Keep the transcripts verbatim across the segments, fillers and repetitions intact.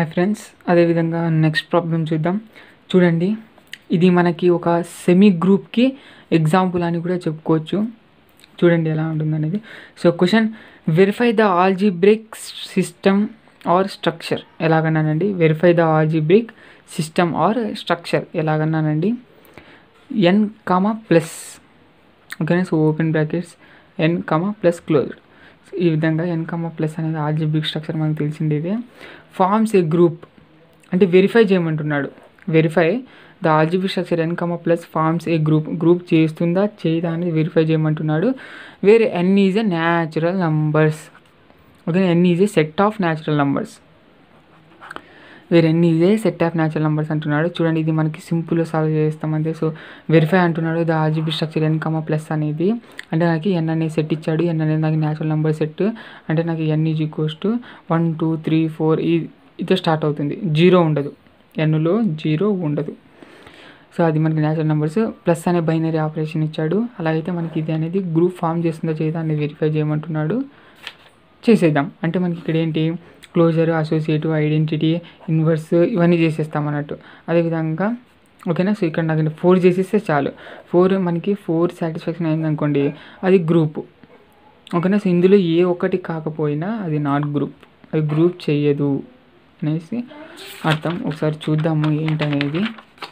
Hi friends, అదేవిధంగా next problem చూద్దాం. చూడండి, ఇది మనకి ఒక సెమీ గ్రూప్కి ఎగ్జాంపుల్ అని కూడా చెప్పుకోవచ్చు. చూడండి ఎలా ఉంటుంది అనేది. So question, verify the algebraic system or structure. ఎలాగన్నానండి, verify the algebraic system or structure ఎలాగన్నానండి. ఎన్ కామా ప్లస్, ఓకేనా. So open brackets N comma plus closed. ఈ విధంగా ఎన్ కామా ప్లస్ అనేది ఆల్జీబ్రిక్ స్ట్రక్చర్ మనకు తెలిసింది. ఇది ఫార్మ్స్ ఏ గ్రూప్ అంటే వెరిఫై చేయమంటున్నాడు. Verify the algebraic structure N comma plus forms a group. Group చేస్తుందా చేయదా అనేది వెరిఫై చేయమంటున్నాడు. Where N is a natural numbers. Okay, N is a set of natural numbers. Where N is a set of natural numbers అంటున్నాడు. చూడండి, ఇది మనకి సింపుల్గా solve చేస్తాం అంతే. సో వెరిఫై అంటున్నాడు the algebraic structure N comma plus అనేది. అంటే నాకు ఎన్ అనేది సెట్ ఇచ్చాడు. ఎన్ అనేది నాకు న్యాచురల్ నెంబర్ సెట్. అంటే నాకు N is equals to one two three four ఈ ఇదే స్టార్ట్ అవుతుంది. జీరో ఉండదు, ఎన్లో జీరో ఉండదు. సో అది మనకి న్యాచురల్ నెంబర్స్. ప్లస్ అనే బైనరీ ఆపరేషన్ ఇచ్చాడు. అలాగైతే మనకి ఇది అనేది గ్రూప్ ఫామ్ చేస్తుందో చేయదా అనేది వెరిఫై చేయమంటున్నాడు. చేసేద్దాం. అంటే మనకి ఇక్కడ ఏంటి, క్లోజర్, అసోసియేటివ్, ఐడెంటిటీ, ఇన్వర్స్ ఇవన్నీ చేసేస్తాం అన్నట్టు. అదేవిధంగా ఓకేనా. సో ఇక్కడ నాకు ఫోర్ చేసేస్తే చాలు. ఫోర్ మనకి ఫోర్ సాటిస్ఫాక్షన్ అయిందనుకోండి, అది గ్రూప్. ఓకేనా. సో ఇందులో ఏ ఒక్కటి కాకపోయినా అది నాట్ గ్రూప్, అది గ్రూప్ చెయ్యదు అనేసి అర్థం. ఒకసారి చూద్దాము ఏంటనేది.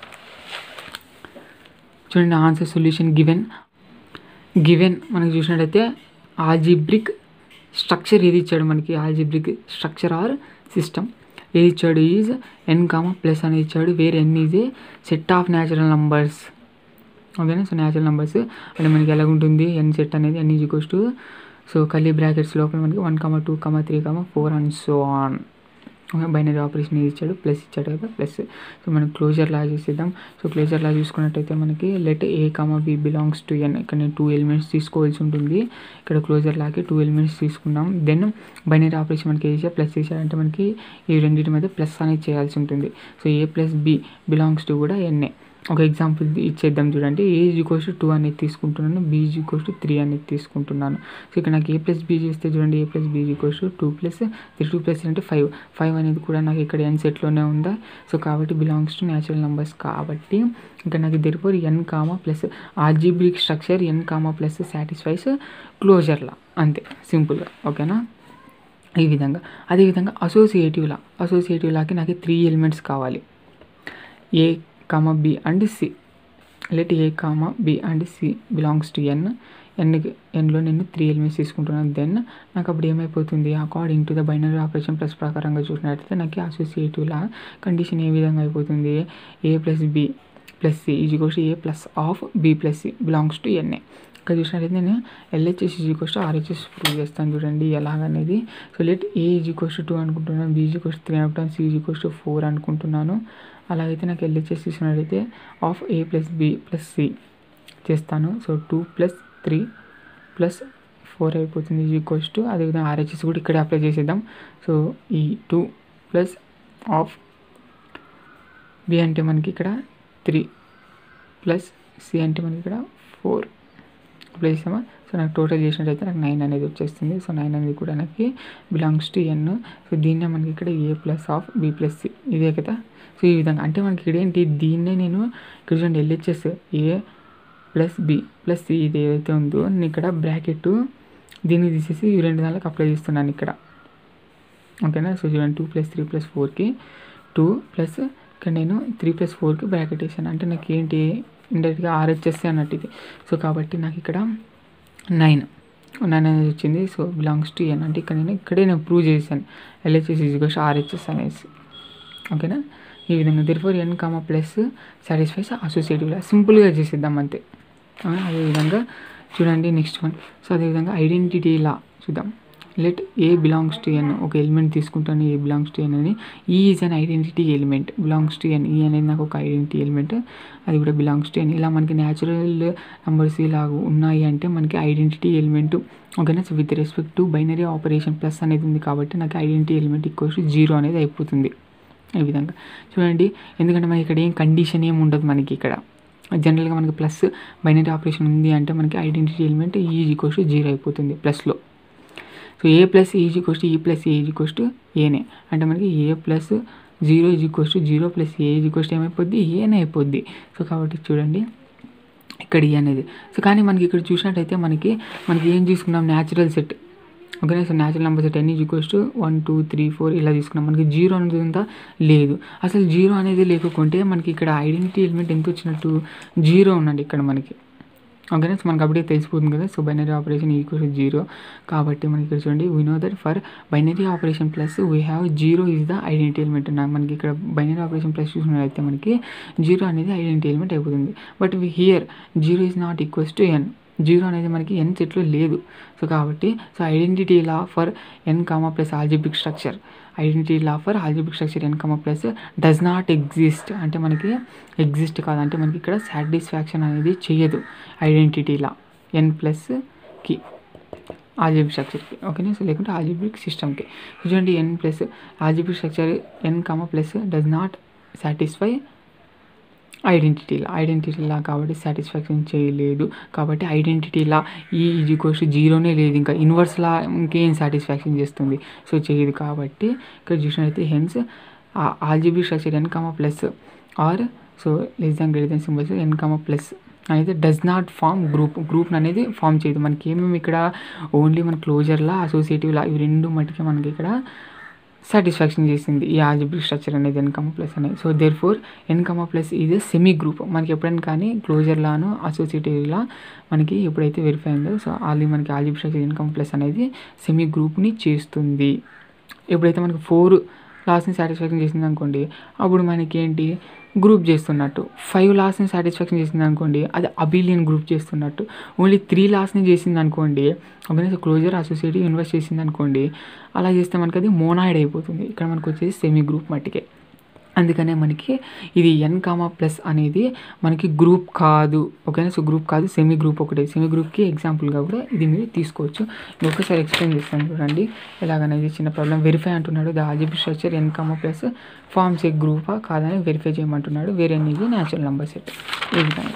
చూడండి, ఆన్సర్ సొల్యూషన్ గివెన్ గివెన్ మనకి చూసినట్టయితే ఆల్జీబ్రిక్ స్ట్రక్చర్ ఏది ఇచ్చాడు మనకి, ఆల్జీబ్రిక్ స్ట్రక్చర్ ఆర్ సిస్టమ్ ఏది ఇచ్చాడు, ఈజ్ ఎన్ కామా ప్లస్ అనేది ఇచ్చాడు. Where N is a set of natural numbers. ఓకేనా. సో న్యాచురల్ నెంబర్స్ అంటే మనకి ఎలా ఉంటుంది, ఎన్ సెట్ అనేది N is equals to, so curly brackets లోపల మనకి one comma two comma three comma four and so on. Binary operation ఏది ఇచ్చాడు, ప్లస్ ఇచ్చాడు కదా, ప్లస్. సో మనం క్లోజర్ లా చేసేద్దాం. సో క్లోజర్ లా చూసుకున్నట్టయితే మనకి let a comma b belongs to N. ఇక్కడ నేను టూ ఎలిమెంట్స్ తీసుకోవాల్సి ఉంటుంది. ఇక్కడ క్లోజర్ లాకి టూ ఎలిమెంట్స్ తీసుకున్నాం. దెన్ బైనరీ ఆపరేషన్ మనకి ఏ ప్లస్ చేశాడంటే మనకి ఈ రెండింటి మధ్య ప్లస్ అనేది చేయాల్సి ఉంటుంది. So a plus b belongs to కూడా ఎన్ఏ. ఒక ఎగ్జాంపుల్ ఇచ్చేద్దాం. చూడండి, a is equals to two అనేది తీసుకుంటున్నాను, b is equals to three అనేది తీసుకుంటున్నాను. సో ఇక్కడ నాకు ఏ ప్లస్ బి చేస్తే చూడండి, a plus b is equals to two plus three, two plus అంటే ఫైవ్. ఫైవ్ అనేది కూడా నాకు ఇక్కడ ఎన్ సెట్లోనే ఉందా. సో కాబట్టి బిలాంగ్స్ టు న్యాచురల్ నెంబర్స్. కాబట్టి ఇక్కడ నాకు therefore N comma plus algebraic structure N comma plus satisfies క్లోజర్లా, అంతే సింపుల్గా. ఓకేనా. ఈ విధంగా. అదేవిధంగా అసోసియేటివ్ లా అసోసియేటివ్ లాకి నాకు త్రీ ఎలిమెంట్స్ కావాలి. A comma b and c. Let a comma b and c belongs to N. ఎన్కి ఎన్లో నేను త్రీ ఎలిమెంట్స్ తీసుకుంటున్నాను. దెన్ నాకు అప్పుడు ఏమైపోతుంది, according to the binary operation plus ప్రకారంగా చూసినట్లయితే నాకు అసోసియేటివ్ లా కండిషన్ ఏ విధంగా అయిపోతుంది, a plus b plus c is equals to a plus of b plus c belongs to ఎన్ఏ. ఇక్కడ చూసినట్లయితే నేను LHS is equals to RHS prove చేస్తాను. చూడండి ఎలాగనేది. So let a is equals to two అనుకుంటున్నాను, b is equals to three అనుకుంటాను, c is equals to four అనుకుంటున్నాను. అలాగైతే నాకు ఎల్హెచ్ఎస్ తీసుకున్నట్లయితే of a plus b plus c చేస్తాను. So two plus three plus four అయిపోతుంది ఈజ్ ఈక్వల్స్ టు, అదేవిధంగా RHS కూడా ఇక్కడే అప్లై చేసేద్దాం. సో ఈ టూ ప్లస్ ఆఫ్ బి అంటే మనకి ఇక్కడ త్రీ ప్లస్ సి అంటే మనకి ఇక్కడ ఫోర్ అప్లై చేసామా. సో నాకు టోటల్ చేసినట్టయితే నాకు నైన్ అనేది వచ్చేస్తుంది. సో నైన్ అనేది కూడా నాకు బిలాంగ్స్ టు ఎన్. సో దీన్నే మనకి ఇక్కడ a plus of b plus c ఇదే కదా. సో ఈ విధంగా అంటే మనకి ఇక్కడ ఏంటి, దీన్నే నేను ఇక్కడ చూడండి LHS a plus b plus c ఇది ఏదైతే ఉందో నేను ఇక్కడ బ్రాకెట్ దీన్ని తీసేసి ఈ రెండు దానికి అప్లై చేస్తున్నాను ఇక్కడ. ఓకేనా. సో చూడండి టూ ప్లస్ త్రీ ప్లస్ ఫోర్కి టూ ప్లస్ ఇక్కడ నేను త్రీ ప్లస్ ఫోర్కి బ్రాకెట్ వేసాను. అంటే నాకు ఏంటి ఇండైరెక్ట్గా ఆర్హెచ్ఎస్ అన్నట్టు ఇది. సో కాబట్టి నాకు ఇక్కడ నైన్ నైన్ అనేది వచ్చింది. So belongs to N. అంటే ఇక్కడ నేను ఇక్కడే నేను ప్రూవ్ చేశాను LHS is equals to RHS అనేసి. ఓకేనా. ఈ విధంగా therefore N comma plus satisfies associative law సింపుల్గా చేసేద్దాం అంతే. అదేవిధంగా చూడండి నెక్స్ట్ వన్. సో అదేవిధంగా ఐడెంటిటీ లా చూద్దాం. Let a belongs to N. ఒక ఎలిమెంట్ తీసుకుంటాను, ఏ బిలాంగ్స్ టు ఎన్ అని. E is an identity element belongs to N. E అనేది నాకు ఒక ఐడెంటిటీ ఎలిమెంట్, అది కూడా బిలాంగ్స్ టు ఎన్. ఇలా మనకి న్యాచురల్ నెంబర్స్ ఇలా ఉన్నాయి అంటే మనకి ఐడెంటిటీ ఎలిమెంట్. ఓకేనా. So with respect to binary operation plus అనేది ఉంది కాబట్టి నాకు identity element equals to zero అనేది అయిపోతుంది. ఈ విధంగా చూడండి, ఎందుకంటే మనకి ఇక్కడ ఏం కండిషన్ ఏమి ఉండదు మనకి ఇక్కడ. జనరల్గా మనకి ప్లస్ బైనరీ ఆపరేషన్ ఉంది అంటే మనకి identity element is equals to zero అయిపోతుంది ప్లస్లో. So a plus is equals to e plus a is equals to ఏనే అంటే మనకి a plus zero is equals to zero plus a is equals to ఏమైపోద్ది ఏనే అయిపోద్ది. సో కాబట్టి చూడండి ఇక్కడ ఈ అనేది. సో కానీ మనకి ఇక్కడ చూసినట్టయితే మనకి మనకి ఏం తీసుకున్నాం న్యాచురల్ సెట్ ఓకేనా. So natural number set N is equals to one two three four ఇలా తీసుకున్నాం. మనకి జీరో అనేది అంతా లేదు. అసలు జీరో అనేది లేకుంటే మనకి ఇక్కడ ఐడెంటిటీ ఎలిమెంట్ ఎంత వచ్చినట్టు జీరో ఉందండి ఇక్కడ మనకి ఓకేనా. సో మనకి అప్పుడే తెలిసిపోతుంది కదా. So binary operation equals to zero కాబట్టి మనకి ఇక్కడ చూడండి we know that for binary operation plus we have zero is the identity element. మనకి ఇక్కడ బైనరీ ఆపరేషన్ ప్లస్ చూసినట్లయితే మనకి జీరో అనేది ఐడెంటిటీ ఎలిమెంట్ అయిపోతుంది. But here zero is not equals to N. Zero అనేది మనకి ఎన్ సెట్లో లేదు. సో కాబట్టి so identity law for N comma plus algebraic structure identity law for algebraic structure N comma plus does not exist అంటే మనకి exist కాదంటే మనకి ఇక్కడ సాటిస్ఫాక్షన్ అనేది చేయదు ఐడెంటిటీ లా ఎన్ ప్లస్కి ఆల్జిబ్రిక్ స్ట్రక్చర్కి ఓకేనా. సో లేకుంటే ఆల్జిబ్రిక్ సిస్టమ్కి చూడండి N plus algebraic structure N comma plus does not satisfy ఐడెంటిటీలా ఐడెంటిటీలా కాబట్టి సాటిస్ఫాక్షన్ చేయలేదు. కాబట్టి ఐడెంటిటీలా ఈ ఈజ్ ఈక్వల్స్ టు జీరోనే లేదు. ఇంకా ఇన్వర్స్లా ఇంకేం సాటిస్ఫాక్షన్ చేస్తుంది సో చేయదు. కాబట్టి ఇక్కడ చూసినట్లయితే hence algebraic structure N comma plus or so less than greater than symbols N comma plus అనేది does not form group group అనేది ఫామ్ చేయదు. మనకి ఏమేమి ఇక్కడ ఓన్లీ మన క్లోజర్లా అసోసియేటివ్లా ఇవి రెండు మటుకే మనకి ఇక్కడ సాటిస్ఫాక్షన్ చేసింది ఈ ఆల్జిబ్రిక్ స్ట్రక్చర్ అనేది ఎన్ కామా ప్లస్ అనేది. So therefore N comma plus ఇది సెమీ గ్రూప్. మనకి ఎప్పుడైనా కానీ క్లోజర్లాను అసోసియేటివ్లా మనకి ఎప్పుడైతే వెరిఫై అయిందో సో ఆల్రెడీ మనకి algebraic structure N comma plus అనేది సెమీ గ్రూప్ని చేస్తుంది. ఎప్పుడైతే మనకి ఫోర్ లాస్ని సాటిస్ఫాక్షన్ చేసింది అనుకోండి అప్పుడు మనకి ఏంటి గ్రూప్ చేస్తున్నట్టు. ఫైవ్ లాస్ని సాటిస్ఫాక్షన్ చేసింది అనుకోండి అది అబిలియన్ గ్రూప్ చేస్తున్నట్టు. ఓన్లీ త్రీ లాస్ని చేసింది అనుకోండి ఓకేనా. సో క్లోజర్ అసోసియేటివ్ ఇన్వెస్ట్ చేసింది అనుకోండి అలా చేస్తే మనకి అది మోనాయిడ్ అయిపోతుంది. ఇక్కడ మనకు వచ్చేసి సెమీ గ్రూప్ మట్టికే. అందుకనే మనకి ఇది ఎన్ కామా ప్లస్ అనేది మనకి గ్రూప్ కాదు ఓకేనా. సో గ్రూప్ కాదు సెమీ గ్రూప్ ఒకటే. సెమీ గ్రూప్కి ఎగ్జాంపుల్గా కూడా ఇది మీరు తీసుకోవచ్చు. నేను ఒకసారి ఎక్స్ప్లెయిన్ చేస్తాను చూడండి ఎలాగనేది. చిన్న ప్రాబ్లం వెరిఫై అంటున్నాడు the algebraic structure N comma plus forms a గ్రూపా కాదని వెరిఫై చేయమంటున్నాడు. వేరే అనేది న్యాచురల్ నెంబర్ సెట్ ఏ విధంగా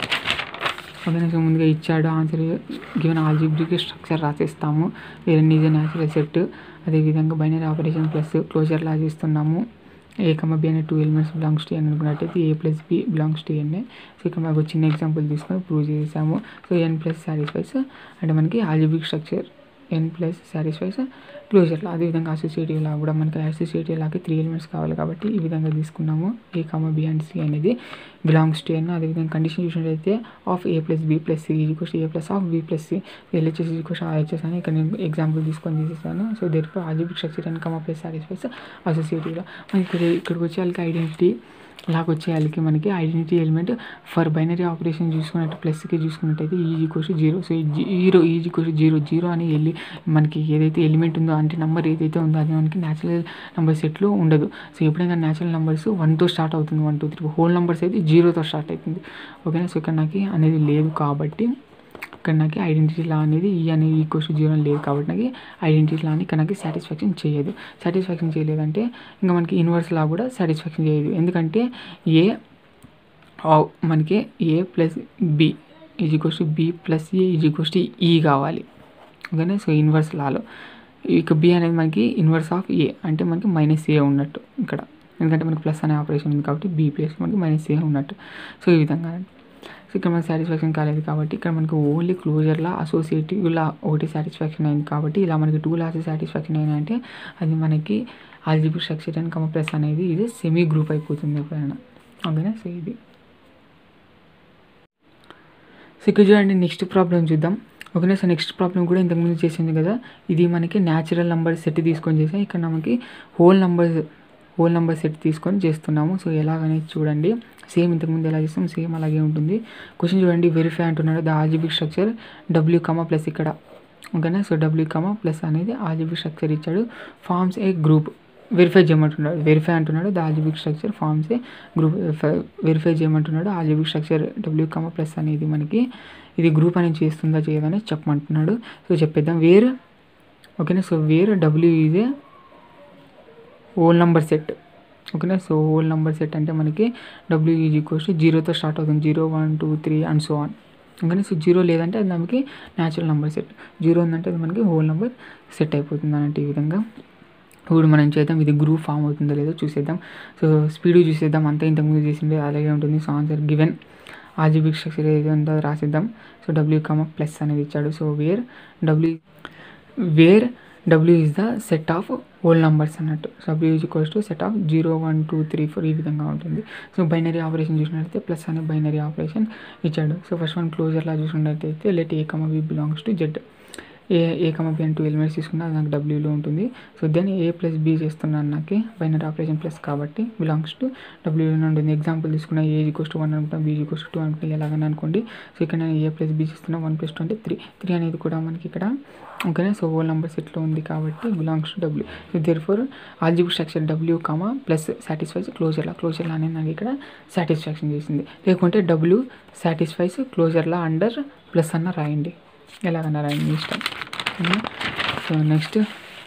ఓకేనా. సో ముందుగా ఇచ్చాడు ఆన్సర్ గివెన్ ఆల్జిబ్రిక్ స్ట్రక్చర్ రాసేస్తాము. వేరే అనేది న్యాచురల్ సెట్. అదేవిధంగా binary operation plus closure law చేస్తున్నాము. ఏ కమ బి అనే two elements belongs to N అనుకున్నట్టయితే a plus b belongs to ఎన్ఏ. సో ఇక్కడ మనకు చిన్న ఎగ్జాంపుల్ తీసుకొని ప్రూవ్ చేసాము. సో ఎన్ ప్లస్ సాటిస్ఫైస్ అంటే మనకి algebraic structure N plus satisfies క్లోజర్లా. అదేవిధంగా అసోసియేటివ్ లా కూడా మనకి అసోసియేటివ్ లాకి త్రీ ఎలిమెంట్స్ కావాలి కాబట్టి ఈ విధంగా తీసుకున్నాము. A comma b and c అనేది బిలాంగ్స్ టు ఎన్. అదేవిధంగా కండిషన్ చూసినట్టయితే of a plus b plus c equals a plus of b plus c LHS equals RHS అని ఇక్కడ నేను ఎగ్జాంపుల్ తీసుకొని తీసేసాను. So therefore algebraic structure N comma plus satisfies అసోసియేటివ్లో. మనకి ఇక్కడ ఇక్కడికి వచ్చే వాళ్ళకి ఐడెంటిటీ లాగా వచ్చే వాళ్ళకి మనకి identity element for binary operation చూసుకున్నట్టు ప్లస్కి చూసుకున్నట్టయితే is equals to zero. So zero is equals to zero zero అని వెళ్ళి మనకి ఏదైతే ఎలిమెంట్ ఉందో అంటే నెంబర్ ఏదైతే ఉందో అది మనకి న్యాచురల్ నెంబర్ సెట్లో ఉండదు. సో ఎప్పుడైనా న్యాచురల్ నెంబర్స్ వన్తో స్టార్ట్ అవుతుంది, one two three whole numbers అయితే జీరోతో స్టార్ట్ అవుతుంది ఓకేనా. సో ఇక్కడ నాకు అనేది లేదు కాబట్టి ఇక్కడ నాకు ఐడెంటిటీ లా అనేది ఈ అనేది ఈక్వల్స్ టు జీరో లేదు కాబట్టి నాకు ఐడెంటిటీ లా అని ఇక్కడ నాకు సాటిస్ఫాక్షన్ చేయదు. సాటిస్ఫాక్షన్ చేయలేదంటే ఇంకా మనకి ఇన్వర్స్ లా కూడా సాటిస్ఫాక్షన్ చేయదు. ఎందుకంటే ఏ మనకి a plus b is equals to b plus a is equals to e కావాలి ఓకేనా. సో ఇన్వర్స్ లాలో ఇక బి అనేది మనకి ఇన్వర్స్ ఆఫ్ ఏ అంటే మనకి మైనస్ ఏ ఉన్నట్టు ఇక్కడ. ఎందుకంటే మనకి ప్లస్ అనే ఆపరేషన్ ఉంది కాబట్టి బి ప్లస్ మనకి మైనస్ ఏ ఉన్నట్టు. సో ఈ విధంగా సో ఇక్కడ మనకి సాటిస్ఫాక్షన్ కాలేదు కాబట్టి ఇక్కడ మనకి ఓన్లీ క్లోజర్లా అసోసియేటివ్లా ఒకటి సాటిస్ఫాక్షన్ అయింది కాబట్టి ఇలా మనకి టూ లాస్ సాటిస్ఫాక్షన్ అయినా అంటే అది మనకి algebraic structure and comma plus అనేది ఇది సెమీ గ్రూప్ అయిపోతుంది ఎప్పుడైనా ఓకేనా. సో ఇది సో ఇక్కడ చూడండి నెక్స్ట్ ప్రాబ్లం చూద్దాం ఓకేనా. సో నెక్స్ట్ ప్రాబ్లం కూడా ఇంతకుముందు చేసింది కదా. ఇది మనకి న్యాచురల్ నెంబర్ సెట్ తీసుకొని చేసాం. ఇక్కడ మనకి whole numbers whole number set తీసుకొని చేస్తున్నాము. సో ఎలాగనేది చూడండి సేమ్ ఇంతకుముందు ఎలా చేస్తాం సేమ్ అలాగే ఉంటుంది. క్వశ్చన్ చూడండి వెరిఫై అంటున్నాడు the algebraic structure W comma plus ఇక్కడ ఓకేనా. సో డబ్ల్యూ కమా ప్లస్ అనేది ఆల్జిబ్రిక్ స్ట్రక్చర్ ఇచ్చాడు ఫార్మ్స్ ఏ గ్రూప్ వెరిఫై చేయమంటున్నాడు. వెరిఫై అంటున్నాడు the algebraic structure forms a group verify చేయమంటున్నాడు. Algebraic structure W comma plus అనేది మనకి ఇది గ్రూప్ అనేది చేస్తుందా చేయదని చెప్పమంటున్నాడు. సో చెప్పేద్దాం వేర్ ఓకేనా. So where W is a whole number set ఓకేనా. సో హోల్ నెంబర్ సెట్ అంటే మనకి డబ్ల్యూ ఈజ్ ఈక్వల్స్ టు జీరోతో స్టార్ట్ అవుతుంది zero one two three and so on అందుకని సో జీరో లేదంటే అది మనకి న్యాచురల్ నెంబర్ సెట్, జీరో ఉందంటే అది మనకి హోల్ నెంబర్ సెట్ అయిపోతుంది అన్నట్టు. ఈ విధంగా ఇప్పుడు మనం చేద్దాం, ఇది గ్రూప్ ఫామ్ అవుతుందో లేదో చూసేద్దాం. సో స్పీడ్ చూసేద్దాం, అంతా ఇంతకుముందు చేసిండే అలాగే ఉంటుంది. So answer given algebraic structure ఏది ఉందో రాసిద్దాం. సో డబ్ల్యూ కమ ప్లస్ అనేది ఇచ్చాడు. So where W where W is the set of whole numbers అన్నట్టు. So W is equals to set of zero one two three four ఈ విధంగా ఉంటుంది. So binary operation చూసినట్లయితే ప్లస్ అనే binary operation ఇచ్చాడు. So first one closure law చూసినట్లయితే let a comma b belongs to Z. A a comma B అని two elements తీసుకున్నా అది నాకు డబ్ల్యూలో ఉంటుంది. So then a plus b చేస్తున్నాను, నాకు బైనరీ ఆపరేషన్ ప్లస్ కాబట్టి బిలాంగ్స్ టు డబ్ల్యూలో ఉంటుంది. ఎగ్జాంపుల్ తీసుకున్న ఏ ఈక్వల్స్ టు వన్ అనుకుంటాం, బీ ఈక్వల్స్ టు టూ అనుకుంటే ఎలాగని అనుకోండి. సో ఇక్కడ నేను ఏ ప్లస్ బి చేస్తున్నా, వన్ ప్లస్ టూ అంటే త్రీ త్రీ అనేది కూడా మనకి ఇక్కడ ఓకేనా. సో హోల్ నెంబర్ సెట్లో ఉంది కాబట్టి belongs to W. So therefore algebraic structure W comma plus satisfies closure law. Closure law అనేది నాకు ఇక్కడ సాటిస్ఫాక్షన్ చేసింది. లేకుంటే W satisfies closure law under plus అన్న రాయండి, ఎలాగన్నా రాయండి ఇష్టం. సో నెక్స్ట్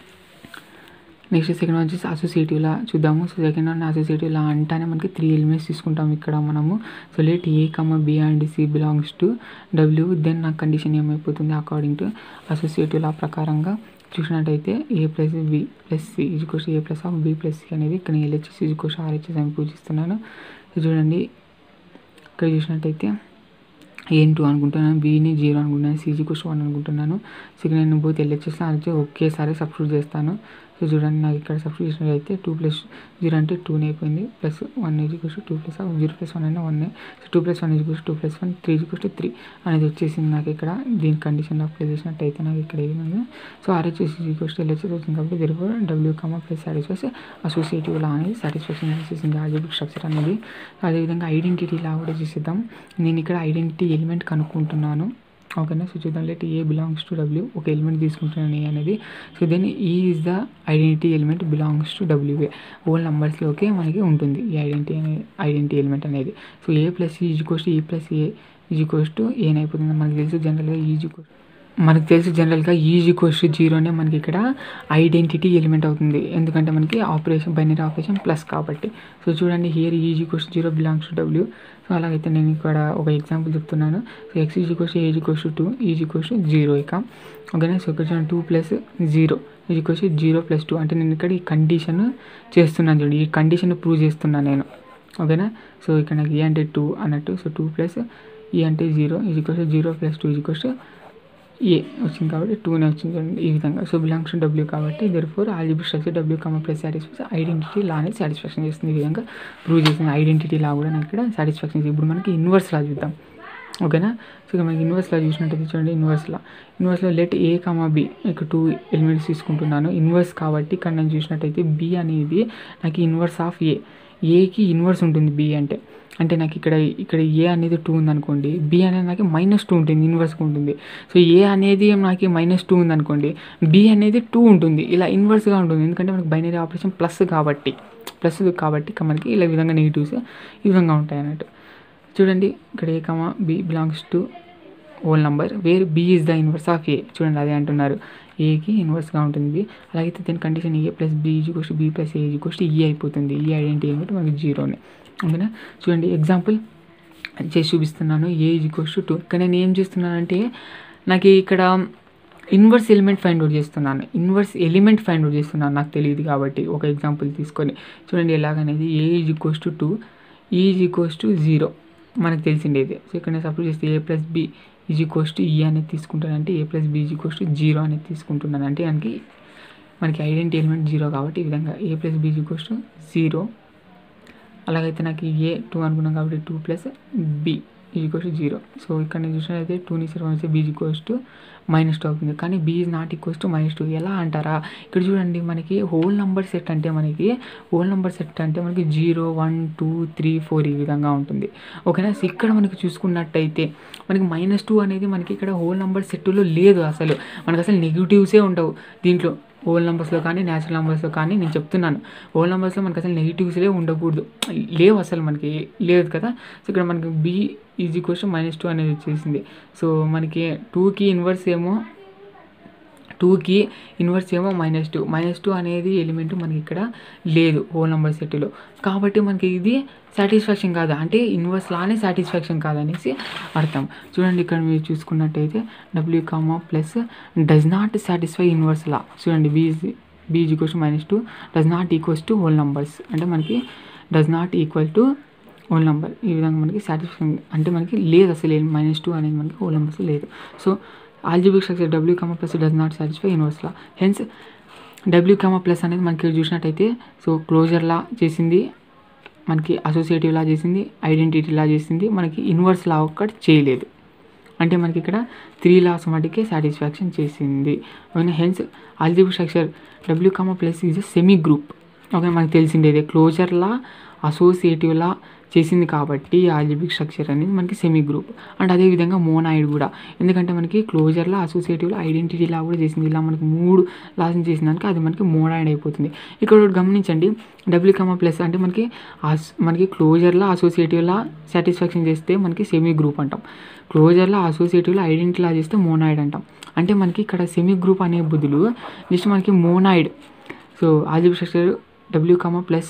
నెక్స్ట్ సెకండ్ వచ్చేసి అసోసియేటివ్లా చూద్దాము. సో సెకండ్ వన్ అసోసియేటివ్లా అంటానే మనకి త్రీ ఎలిమెంట్స్ తీసుకుంటాం ఇక్కడ మనము. So let a comma b and c belongs to W. Then నాకు కండిషన్ ఏమైపోతుంది అకార్డింగ్ టు అసోసియేటివ్లా ప్రకారంగా చూసినట్టయితే a plus b plus c is equals a plus of b plus c అనేది ఇక్కడ ఎల్హెచ్ఎస్ ఈజ్ ఈక్వల్స్ ఆర్హెచ్ఎస్ అని పూజిస్తున్నాను. So చూడండి ఇక్కడ చూసినట్టయితే ఏం టూ అనుకుంటున్నాను, బీని జీరో అనుకుంటున్నాను, సీజీ ఈక్వల్స్ వన్ అనుకుంటున్నాను. సో ఇక్కడ నేను పోతే ఎల్హెచ్ఎస్ ఆర్హెచ్ఎస్ ఒకేసారి సబ్స్టిట్యూట్ చేస్తాను. సో చూడండి నాకు ఇక్కడ సబ్స్టిట్యూట్ చేసినట్లయితే టూ ప్లస్ జీరో అంటే టూనే అయిపోయింది, plus one is equals two plus zero plus one అయినా one. So two plus one is equals two plus one three is equals to three అనేది వచ్చేసింది నాకు ఇక్కడ. దీని కండిషన్ అప్లై చేసినట్టయితే నాకు ఇక్కడ ఏమైంది. So RHS is equals to LHS వచ్చింది కాబట్టి దీని W comma plus satisfies associative law అనేది సాటిస్ఫాక్షన్ చేసేసింది ఆల్జీబ్రిక్ స్ట్రక్చర్ అనేది. అదేవిధంగా ఐడెంటిటీ లా కూడా చేసేద్దాం. నేను ఇక్కడ ఐడెంటిటీ ఎలిమెంట్ కనుక్కుంటున్నాను ఓకేనా. సో చూద్దాం let a belongs to W, ఒక ఎలిమెంట్ తీసుకుంటున్నాను ఏ అనేది. So then e is the identity element belongs to W a. Whole నెంబర్స్లోకే మనకి ఉంటుంది ఈ ఐడెంటిటీ అనేది ఐడెంటిటీ ఎలిమెంట్ అనేది. So a plus e is equals to e plus a is equals to ఏనైపోతుంది మనకి తెలుసు జనరల్గా ఈజ్ ఈక్వల్స్ మనకు తెలుసు జనరల్గా ఈజ్ ఈక్వల్స్ టు జీరోనే మనకి ఇక్కడ ఐడెంటిటీ ఎలిమెంట్ అవుతుంది, ఎందుకంటే మనకి ఆపరేషన్ బైనరీ ఆపరేషన్ ప్లస్ కాబట్టి. సో చూడండి here is equals to zero belongs to W. So అలాగైతే నేను ఇక్కడ ఒక ఎగ్జాంపుల్ చెప్తున్నాను. So x is equals to a is equals to two is equals to zero ఇక ఓకేనా. సో ఇక్కడ చూడండి two plus zero is equals to zero plus two అంటే నేను ఇక్కడ ఈ కండిషన్ చేస్తున్నాను చూడండి, ఈ కండిషన్ ప్రూవ్ చేస్తున్నాను నేను ఓకేనా. సో ఇక్కడ నాకు ఏ అంటే టూ అన్నట్టు. సో టూ ప్లస్ ఈ అంటే zero is equals to zero plus two is equals to a వచ్చింది కాబట్టి టూనే వచ్చింది చూడండి ఈ విధంగా. సో బిలాంగ్స్ టు డబ్ల్యూ కాబట్టి therefore algebraic structure W comma plus satisfies identity law అనేది సాటిస్ఫాక్షన్ చేస్తుంది. ఈ విధంగా ప్రూవ్ చేసింది ఐడెంటిటీ లా కూడా నాకు ఇక్కడ సాటిస్ఫాక్షన్ చేస్తుంది. ఇప్పుడు మనకి ఇన్వర్స్ లా చూద్దాం ఓకేనా. సో ఇక్కడ మనకి ఇన్వర్స్ లా చూసినట్టయితే చూడండి ఇన్వర్స్ లా ఇన్వర్స్లో లెట్ ఏ కమా బి ఇక్కడ టూ ఎలిమెంట్స్ తీసుకుంటున్నాను ఇన్వర్స్ కాబట్టి. ఇక్కడ నేను చూసినట్టయితే బి అనేది నాకు ఇన్వర్స్ ఆఫ్ ఏ, ఏకి ఇన్వర్స్ ఉంటుంది బి అంటే. అంటే నాకు ఇక్కడ ఇక్కడ ఏ అనేది టూ ఉందనుకోండి, బి అనేది నాకు మైనస్ టూ ఉంటుంది ఇన్వర్స్గా ఉంటుంది. సో ఏ అనేది నాకు మైనస్ టూ ఉందనుకోండి, బి అనేది టూ ఉంటుంది, ఇలా ఇన్వర్స్గా ఉంటుంది ఎందుకంటే మనకి బైనరీ ఆపరేషన్ ప్లస్ కాబట్టి ప్లస్ కాబట్టి మనకి ఇలా విధంగా నెగిటివ్స్ ఈ విధంగా ఉంటాయి అన్నట్టు. చూడండి ఇక్కడ a comma b belongs to whole number where b is the inverse of a. చూడండి అదే అంటున్నారు ఏకి ఇన్వర్స్గా ఉంటుంది. అలాగే దీని condition a plus b is equals to b plus a is equals to e అయిపోతుంది. ఈ ఐడెంటిటీ ఏమిటి మనకి జీరోనే ఓకేనా. చూడండి ఎగ్జాంపుల్ చేసి చూపిస్తున్నాను. A is equals to two. ఇక్కడ నేను ఏం చేస్తున్నానంటే నాకు ఇక్కడ ఇన్వర్స్ ఎలిమెంట్ ఫైండ్ అవుట్ చేస్తున్నాను ఇన్వర్స్ ఎలిమెంట్ ఫైండ్ అవుట్ చేస్తున్నాను నాకు తెలియదు కాబట్టి ఒక ఎగ్జాంపుల్ తీసుకొని చూడండి ఎలాగనేది. A is equals to two, e is equals to zero మనకు తెలిసిండేది. సో ఇక్కడ నేను సపోజ్ చేస్తే a plus b is equals to e అనేది తీసుకుంటానంటే a plus b is equals to zero అనేది తీసుకుంటున్నాను అంటే మనకి మనకి ఐడెంటిటీ ఎలిమెంట్ జీరో కాబట్టి ఈ విధంగా a plus b is equals to zero. అలాగైతే నాకు ఏ టూ అనుకున్నాం కాబట్టి two plus b is equals to zero. So ఇక్కడ నేను చూసినట్లయితే టూని సర్వ్ చేస్తే b is equals to minus two అవుతుంది, కానీ b is not equals to minus two. ఎలా అంటారా ఇక్కడ చూడండి మనకి హోల్ నెంబర్ సెట్ అంటే మనకి హోల్ నెంబర్ సెట్ అంటే మనకి zero one two three four ఈ విధంగా ఉంటుంది ఓకేనా. సో ఇక్కడ మనకి చూసుకున్నట్టయితే మనకి మైనస్ టూ అనేది మనకి ఇక్కడ హోల్ నెంబర్ సెట్లో లేదు, అసలు మనకి అసలు నెగిటివ్సే ఉండవు దీంట్లో హోల్ నెంబర్స్లో కానీ న్యాచురల్ నెంబర్స్లో కానీ. నేను చెప్తున్నాను హోల్ నెంబర్స్లో మనకి అసలు నెగిటివ్స్లే ఉండకూడదు, లేవు అసలు మనకి లేదు కదా. సో ఇక్కడ మనకి b is equals to minus two అనేది వచ్చేసింది. సో మనకి టూకి ఇన్వర్స్ ఏమో టూకి ఇన్వర్స్ ఏమో మైనస్ టూ మైనస్ టూ అనేది ఎలిమెంట్ మనకి ఇక్కడ లేదు హోల్ నెంబర్ సెట్లో, కాబట్టి మనకి ఇది సాటిస్ఫాక్షన్ కాదు, అంటే ఇన్వర్స్ లానే సాటిస్ఫాక్షన్ కాదనేసి అర్థం. చూడండి ఇక్కడ మీరు చూసుకున్నట్టయితే W comma plus does not satisfy inverse law. చూడండి b b is equals to minus two does not equals to whole numbers, అంటే మనకి does not equal to whole number. ఈ విధంగా మనకి సాటిస్ఫాక్షన్ అంటే మనకి లేదు అసలు మైనస్ టూ అనేది మనకి హోల్ నెంబర్స్ లేదు. So algebraic structure W comma plus does not satisfy inverse law. Hence W comma plus అనేది మనకి చూసినట్టయితే సో క్లోజర్ లా చేసింది, మనకి అసోసియేటివ్ లా చేసింది, ఐడెంటిటీ లా చేసింది, మనకి ఇన్వర్స్ లా ఒక్కటి చేయలేదు. అంటే మనకి ఇక్కడ త్రీ లాస్ మటుకే సాటిస్ఫాక్షన్ చేసింది. Okay, hence algebraic structure W comma plus is a semi group. Okay, మనకి తెలిసిండేది క్లోజర్ లా అసోసియేటివ్ లా చేసింది కాబట్టి ఆల్జీబ్రిక్ స్ట్రక్చర్ అనేది మనకి సెమీ గ్రూప్. అండ్ అదేవిధంగా మోనాయిడ్ కూడా, ఎందుకంటే మనకి క్లోజర్లో అసోసియేటివ్లో ఐడెంటిటీ లా కూడా చేసింది. ఇలా మనకి మూడు లాస్ని చేసిన దానికి అది మనకి మోనాయిడ్ అయిపోతుంది. ఇక్కడ గమనించండి డబ్ల్యూ కామా ప్లస్ అంటే మనకి మనకి క్లోజర్లో అసోసియేటివ్లా సాటిస్ఫాక్షన్ చేస్తే మనకి సెమీ గ్రూప్ అంటాం, క్లోజర్లో అసోసియేటివ్లో ఐడెంటిటీ లా చేస్తే మోనాయిడ్ అంటాం. అంటే మనకి ఇక్కడ సెమీ గ్రూప్ అనే బదులు జస్ట్ మనకి monoid. So algebraic structure W comma plus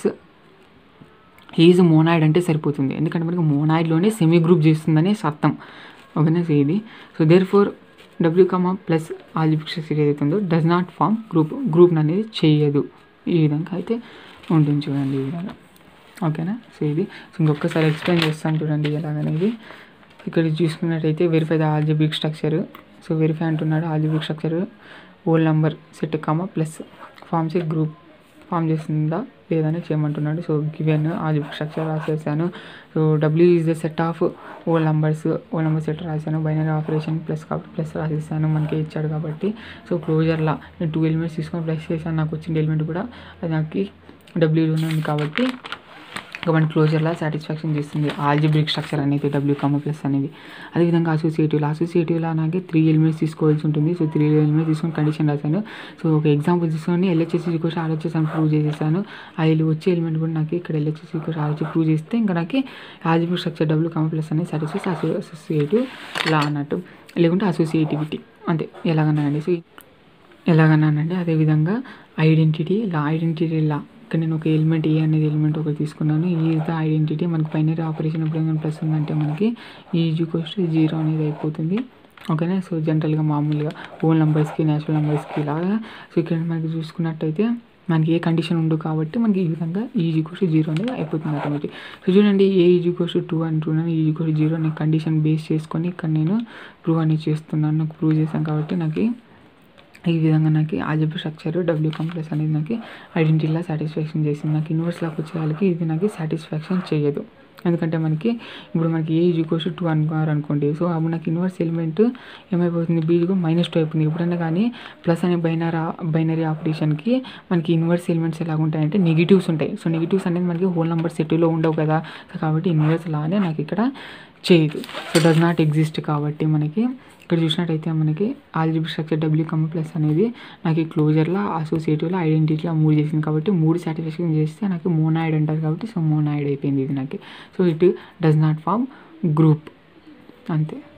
is monoid అంటే సరిపోతుంది, ఎందుకంటే మనకి మోనాయిడ్లోనే సెమీ గ్రూప్ చేస్తుందనే అర్థం. ఓకేనా, సో ఇది so therefore W comma plus algebraic structure ఏదైతే ఉందో does not form group, group అనేది చేయదు. ఈ విధంగా అయితే ఉంటుంది చూడండి ఈ విధంగా. ఓకేనా, సో ఇది సో ఇంకొకసారి ఎక్స్ప్లెయిన్ చేస్తాను చూడండి ఎలాగనేది. ఇక్కడ చూసుకున్నట్టయితే verify the algebraic structure. So verify అంటున్నాడు algebraic structure whole number set comma plus forms a group, form చేస్తుందా లేదని చేయమంటున్నాడు. సో గివెన్ ఆల్జీబ్రిక్ స్ట్రక్చర్ రాసేసాను. So W is the set of whole numbers, whole number set రాశాను. Binary operation plus కాబట్టి plus రాసేసాను, మనకి ఇచ్చాడు కాబట్టి. సో క్లోజర్లా నేను టూ ఎలిమెంట్స్ తీసుకొని ప్లస్ చేశాను, నాకు వచ్చిన ఎలిమెంట్ కూడా అది నాకు డబ్ల్యూలోనే ఉంది కాబట్టి మన క్లోజర్లా సాటిస్ఫాక్షన్ చేస్తుంది ఆల్జీబ్రిక్ స్ట్రక్చర్ అనేది డబ్ల్యూ కామా ప్లస్ అనేది. అదేవిధంగా అసోసియేటివ్లా అసోసియేటివ్లా నాకు త్రీ ఎలిమెంట్స్ తీసుకోవాల్సి ఉంటుంది. సో త్రీ ఎలిమెంట్స్ తీసుకొని కండిషన్ రాశాను. సో ఒక ఎగ్జాంపుల్ తీసుకొని ఎల్హెచ్ఎస్ ఈక్వల్స్ ఆర్హెచ్ఎస్ అని ప్రూవ్ చేసేసాను. ఆ వచ్చే ఎలిమెంట్ కూడా నాకు ఇక్కడ ఎల్హెచ్ఎస్ ఈక్వల్స్ ఆర్హెచ్ఎస్ ప్రూవ్ చేస్తే ఇంకా నాకు algebraic structure W comma plus అనేది సాటిస్ఫై అసోసియేటివ్ లా అన్నట్టు, లేకుంటే అసోసియేటివిటీ అంతే ఎలాగన్నానండి. సో ఎలాగన్నానండి అదేవిధంగా ఐడెంటిటీ లా, ఐడెంటిటీ లా ఇక్కడ నేను ఒక ఎలిమెంట్ ఏ అనేది ఎలిమెంట్ ఒకటి తీసుకున్నాను. ఈ ద ఐడెంటిటీ మనకి బైనరీ ఆపరేషన్ ఎప్పుడైనా ప్లస్ ఉందంటే మనకి ఈ ఈక్వల్స్ టు జీరో అనేది అయిపోతుంది. ఓకేనా, సో జనరల్గా మామూలుగా హోల్ నెంబర్స్కి న్యాచురల్ నెంబర్స్కి లాగా. సో ఇక్కడ మనకి చూసుకున్నట్టయితే మనకి ఏ కండిషన్ ఉండదు కాబట్టి మనకి ఈ విధంగా ఈ ఈక్వల్స్ టు జీరో అనేది అయిపోతుంది ఆటోమేటిక్. సో చూడండి ఏ ఈక్వల్స్ టు టూ అంటున్నాను, ఈ ఈక్వల్స్ టు జీరో నేను కండిషన్ బేస్ చేసుకొని ఇక్కడ నేను ప్రూవ్ అనేది చేస్తున్నాను. నాకు ప్రూవ్ చేశాను కాబట్టి నాకు ఈ విధంగా నాకు algebraic structure W comma plus అనేది నాకు ఐడెంటిటీలా సాటిస్ఫాక్షన్ చేసింది. నాకు ఇన్వర్స్ లాకి వచ్చే వాళ్ళకి ఇది నాకు సాటిస్ఫాక్షన్ చేయదు, ఎందుకంటే మనకి ఇప్పుడు మనకి a is equals to two అనుకున్నారు అనుకోండి. సో అప్పుడు నాకు ఇన్వర్స్ ఎలిమెంట్ ఏమైపోతుంది బీ మైనస్ టూ అయిపోతుంది. ఎప్పుడైనా కానీ ప్లస్ అనే బైనరీ బైనరీ ఆపరేషన్కి మనకి ఇన్వర్స్ ఎలిమెంట్స్ ఎలాగ ఉంటాయంటే నెగిటివ్స్ ఉంటాయి. సో నెగిటివ్స్ అనేది మనకి హోల్ నెంబర్ సెట్లో ఉండవు కదా, కాబట్టి ఇన్వర్స్ లానే నాకు ఇక్కడ చేయదు. సో డస్ నాట్ ఎగ్జిస్ట్ కాబట్టి మనకి ఇక్కడ చూసినట్టయితే మనకి algebraic structure W comma plus అనేది నాకు క్లోజర్లో అసోసియేటివ్లో ఐడెంటిటీలో మూడు చేసింది కాబట్టి మూడు సాటిస్ఫాక్షన్ చేస్తే నాకు మోనాయిడ్ అంటారు కాబట్టి సో మోనాయిడ్ అయిపోయింది ఇది నాకు. So it does not form group అంతే.